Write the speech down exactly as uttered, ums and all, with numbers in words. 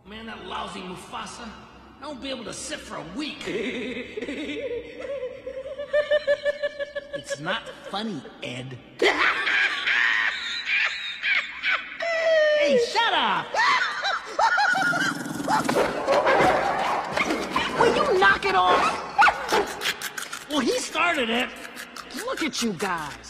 Man, that lousy Mufasa. I won't be able to sit for a week. It's not funny, Ed. Hey, shut up! Will you knock it off? Well, he started it. Look at you guys.